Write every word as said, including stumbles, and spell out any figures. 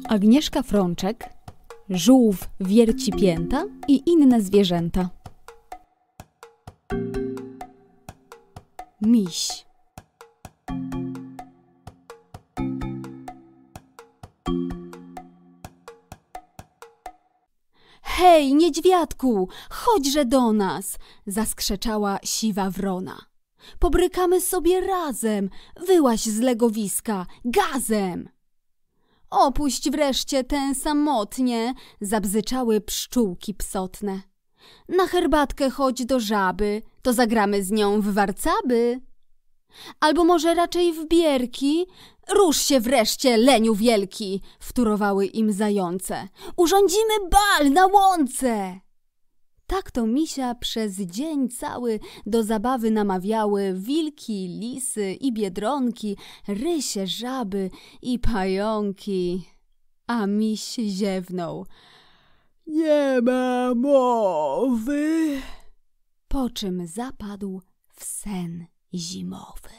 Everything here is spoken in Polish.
Agnieszka Frączek, żółw wierci pięta i inne zwierzęta. Miś. Hej, niedźwiadku, chodźże do nas, zaskrzeczała siwa wrona. Pobrykamy sobie razem, wyłaź z legowiska, gazem! Opuść wreszcie tę samotnie, zabzyczały pszczółki psotne. Na herbatkę chodź do żaby, to zagramy z nią w warcaby. Albo może raczej w bierki? Rusz się wreszcie, leniu wielki, wtórowały im zające. Urządzimy bal na łące! Tak to misia przez dzień cały do zabawy namawiały wilki, lisy i biedronki, rysie, żaby i pająki. A miś ziewnął. Nie ma mowy. Po czym zapadł w sen zimowy.